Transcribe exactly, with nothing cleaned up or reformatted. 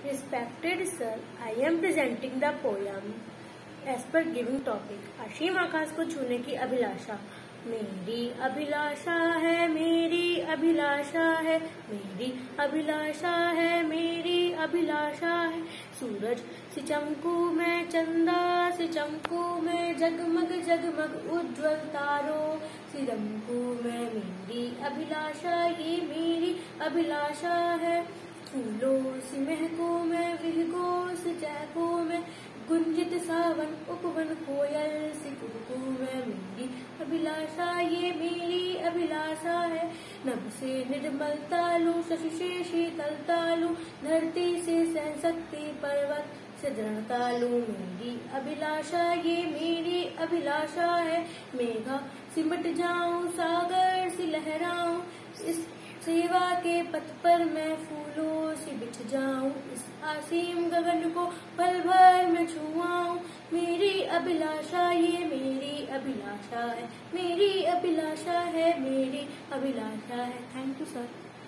Respected sir, I am presenting the poem as per given topic. असीम आकाश को छूने की अभिलाषा। मेरी अभिलाषा है, मेरी अभिलाषा है, मेरी अभिलाषा है, मेरी अभिलाषा है। सूरज से चमकूं मैं, चंदा से चमकूं मैं, जगमग जगमग उज्ज्वल तारों से रमकूं मैं। मेरी अभिलाषा, ये मेरी अभिलाषा है। फूलों से महकूं मैं, विहगों से चहकूं मैं, गुंजित सावन उपवन कोयल से कुहकूं मैं। मेरी अभिलाषा, ये मेरी अभिलाषा है। नभ से निर्मलता लूं, शशि से शीतलता लूं, धरती से सहशक्ति पर्वत से दृढ़ता लूं। मेरी अभिलाषा, ये मेरी अभिलाषा है। मेघा सिमट जाऊं, सागर से लहराऊं, इस सेवा के पथ पर मैं फूलों से बिछ जाऊं, इस असीम गगन को पल भर में छुआऊं। मेरी अभिलाषा, ये मेरी अभिलाषा है, मेरी अभिलाषा है, मेरी अभिलाषा है। Thank you sir.